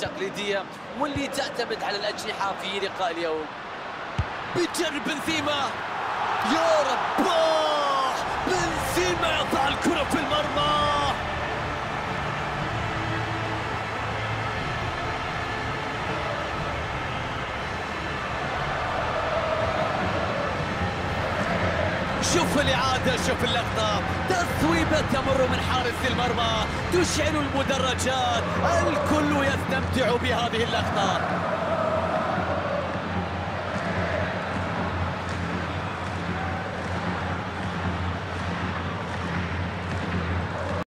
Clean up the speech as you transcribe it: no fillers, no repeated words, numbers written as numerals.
التقليدية واللي تعتمد على الأجنحة في لقاء اليوم. بيجرب بنزيما، يا رباه، بنزيما يضع الكرة في المرمى. شوف الإعادة، شوف اللقطة، تصويبة تمر من حارس المرمى تشعل المدرجات، الكل يستمتع بهذه اللقطة.